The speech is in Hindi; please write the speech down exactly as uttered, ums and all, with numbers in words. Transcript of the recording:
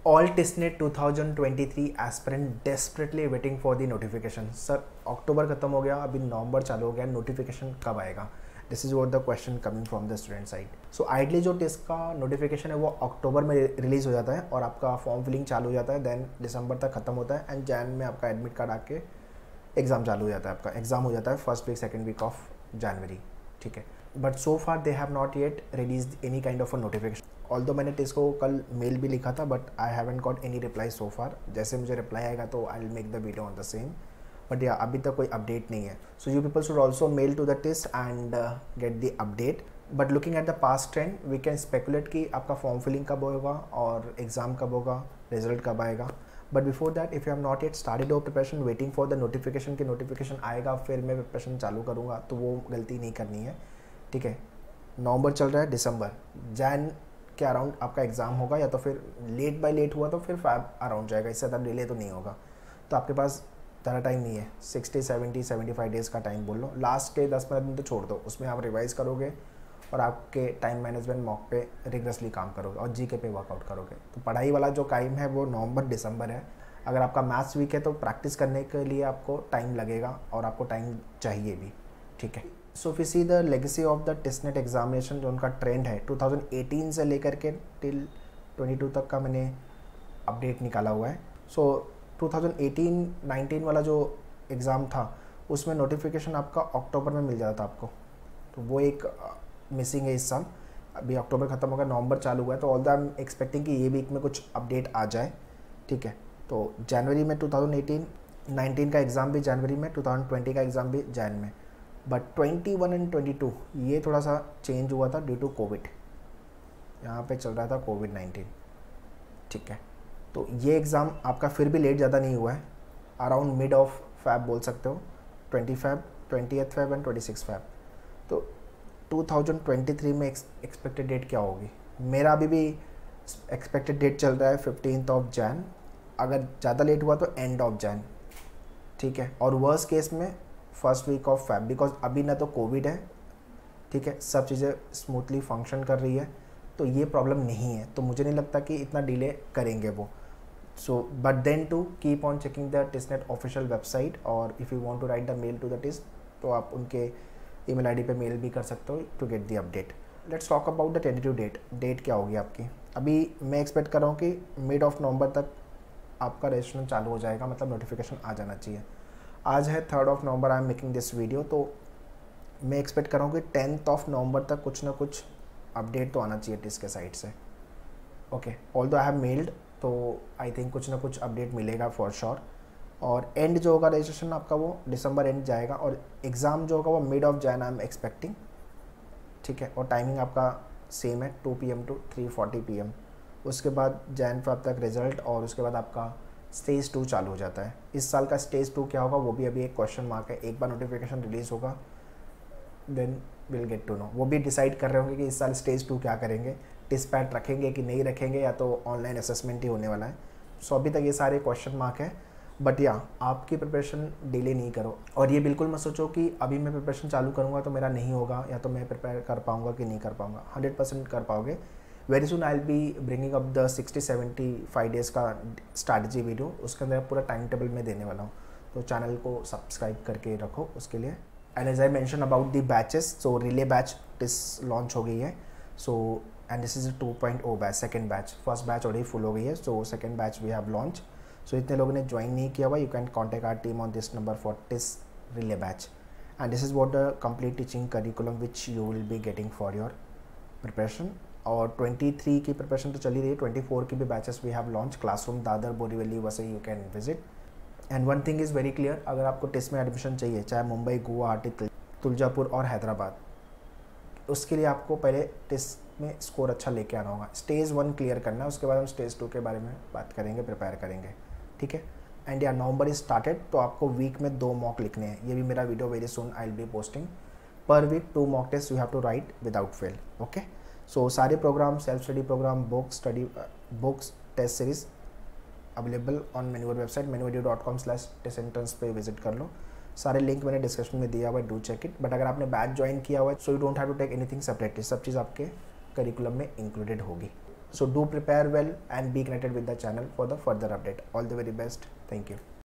All TISSNET twenty twenty-three aspirant desperately waiting for the notification. Sir अक्टूबर खत्म हो गया, अभी नवंबर चालू हो गया, नोटिफिकेशन कब आएगा? This is what the question coming from the student side. So ideally जो टेस्ट का नोटिफिकेशन है वो अक्टूबर में रिलीज़ हो जाता है और आपका फॉर्म फिलिंग चालू हो जाता है, देन दिसंबर तक खत्म होता है एंड जैन में आपका एडमिट कार्ड आके एग्ज़ाम चालू हो जाता है। आपका एग्ज़ाम हो जाता है first week second week of January, ठीक है। But so far they have not yet release any kind of a notification. Although मैंने टेस्ट को कल मेल भी लिखा था but I haven't got any reply so far. जैसे मुझे रिप्लाई आएगा तो I will make the video on the same, but या अभी तक कोई अपडेट नहीं है। So you people should also mail to the test and get the update. But looking at the past trend we can speculate कि आपका फॉर्म फिलिंग कब होगा और एग्ज़ाम कब होगा, रिजल्ट कब आएगा। But before that if you have not yet started your preparation waiting for the notification कि नोटिफिकेशन आएगा फिर मैं प्रिपरेशन चालू करूँगा, तो वो गलती नहीं करनी है, ठीक है। नवंबर चल रहा है, दिसंबर जैन के अराउंड आपका एग्ज़ाम होगा, या तो फिर लेट बाय लेट हुआ तो फिर फैब अराउंड जाएगा, इससे ज़्यादा डिले तो नहीं होगा। तो आपके पास ज़्यादा टाइम नहीं है, sixty seventy seventy five days का टाइम बोल लो। लास्ट के दस पंद्रह दिन तो छोड़ दो, उसमें आप रिवाइज करोगे और आपके टाइम मैनेजमेंट मॉक पे रिगरसली काम करोगे और जी के पे वर्कआउट करोगे। तो पढ़ाई वाला जो टाइम है वो नवंबर दिसंबर है। अगर आपका मैथ्स वीक है तो प्रैक्टिस करने के लिए आपको टाइम लगेगा और आपको टाइम चाहिए भी, ठीक है। So if you see the legacy of the TISSNET examination, जो उनका ट्रेंड है ट्वेंटी एटीन से लेकर के टिल बाईस तक का मैंने अपडेट निकाला हुआ है। सो ट्वेंटी एटीन नाइनटीन वाला जो एग्ज़ाम था उसमें नोटिफिकेशन आपका अक्टूबर में मिल जाता था आपको, तो वो एक मिसिंग है इस साल। अभी अक्टूबर खत्म होगा, नवंबर चालू हुआ है, तो all the I am expecting कि ये वीक में कुछ अपडेट आ जाए, ठीक है। तो जनवरी में ट्वेंटी एटीन नाइनटीन का एग्ज़ाम भी जनवरी में, ट्वेंटी ट्वेंटी का एग्ज़ाम भी जैन में। But twenty one and twenty two ये थोड़ा सा चेंज हुआ था ड्यू टू कोविड, यहाँ पे चल रहा था कोविड नाइनटीन, ठीक है। तो ये एग्ज़ाम आपका फिर भी लेट ज़्यादा नहीं हुआ है, अराउंड मिड ऑफ फैब बोल सकते हो, twenty Feb, twenty eighth Feb and twenty six Feb. तो ट्वेंटी ट्वेंटी थ्री में एक्सपेक्टेड डेट क्या होगी? मेरा अभी भी एक्सपेक्टेड डेट चल रहा है फिफ्टींथ ऑफ जैन, अगर ज़्यादा लेट हुआ तो एंड ऑफ जैन, ठीक है। और वर्स्ट केस में first week of Feb, because अभी ना तो कोविड है, ठीक है, सब चीज़ें स्मूथली फंक्शन कर रही है, तो ये प्रॉब्लम नहीं है। तो मुझे नहीं लगता कि इतना डिले करेंगे वो। So but then to keep on checking the TISSNET official website, और if you want to write the mail to the test तो आप उनके ईमेल आईडी पे मेल भी कर सकते हो to get the update. Let's talk about the tentative date. Date क्या होगी आपकी? अभी मैं एक्सपेक्ट कर रहा हूँ कि मिड ऑफ नवंबर तक आपका रजिस्ट्रेशन चालू हो जाएगा, मतलब नोटिफिकेशन आ जाना चाहिए। आज है third of November, I am making this video, तो मैं एक्सपेक्ट कर रहा हूँ कि टेंथ ऑफ नवंबर तक कुछ ना कुछ अपडेट तो आना चाहिए टिस के साइड से, okay. Although I have mailed, तो आई थिंक कुछ ना कुछ अपडेट मिलेगा फॉर श्योर। और एंड जो होगा रजिस्ट्रेशन आपका वो दिसंबर एंड जाएगा, और एग्ज़ाम जो होगा वो mid of June I am expecting, ठीक है। और टाइमिंग आपका सेम है, two P M to three forty P M. उसके बाद जैन फैब तक रिजल्ट, और उसके बाद आपका स्टेज टू चालू हो जाता है। इस साल का स्टेज टू क्या होगा वो भी अभी एक क्वेश्चन मार्क है। एक बार नोटिफिकेशन रिलीज़ होगा then will get to know. वो भी डिसाइड कर रहे होंगे कि इस साल स्टेज टू क्या करेंगे, टेस्ट पैड रखेंगे कि नहीं रखेंगे, या तो ऑनलाइन असेसमेंट ही होने वाला है। सो अभी तक ये सारे क्वेश्चन मार्क है, बट या आपकी प्रिपरेशन डिले नहीं करो। और ये बिल्कुल मत सोचो कि अभी मैं प्रिपरेशन चालू करूँगा तो मेरा नहीं होगा, या तो मैं प्रिपेयर कर पाऊँगा कि नहीं कर पाऊँगा। हंड्रेड परसेंट कर पाओगे। Very soon I will be bringing up the sixty seventy five days का स्ट्रैटेजी वीडियो, उसके अंदर पूरा टाइम टेबल में देने वाला हूँ, तो चैनल को सब्सक्राइब करके रखो उसके लिए। And as I mention about the batches, so relay batch TISS launch हो गई है, so and this is two point O batch, second batch. First batch already full हो गई है, so second batch we have launch. सो इतने लोगों ने ज्वाइन नहीं किया हुआ, you can contact our team on this number for TISS relay batch. And this is what the complete teaching curriculum which you will be getting for your preparation. और ट्वेंटी थ्री की प्रिपरेशन तो चली रही है, ट्वेंटी फोर की भी batches we have launch, classroom Dadar Borivali Vasai you can visit. And one thing is very clear, अगर आपको टेस्ट में एडमिशन चाहिए, चाहे मुंबई, गुवाहाटी, तुलजापुर और हैदराबाद, उसके लिए आपको पहले टेस्ट में स्कोर अच्छा लेके आना होगा। स्टेज वन क्लियर करना है, उसके बाद हम स्टेज टू के बारे में बात करेंगे, प्रिपेयर करेंगे, ठीक है। एंड या नवंबर इज स्टार्टेड, तो आपको वीक में दो मॉक लिखने हैं। ये भी मेरा video very soon I will be posting. Per week two mock test you have to write without fail, okay. So सारे program, self study program, books, study books, test series available on मेन्यूवर वेबसाइट मेन्यूवर dot com slash test entrance पे विजिट कर लो। सारे लिंक मैंने डिस्क्रिप्शन में दिया हुआ है, डू चेक इट। बट अगर आपने बैच ज्वाइन किया हुआ है so you don't have to take anything separately, सब चीज़ आपके करिकुलम में इंक्लूडेड होगी। So do prepare well and be connected with the channel for the further update. All the very best. Thank you.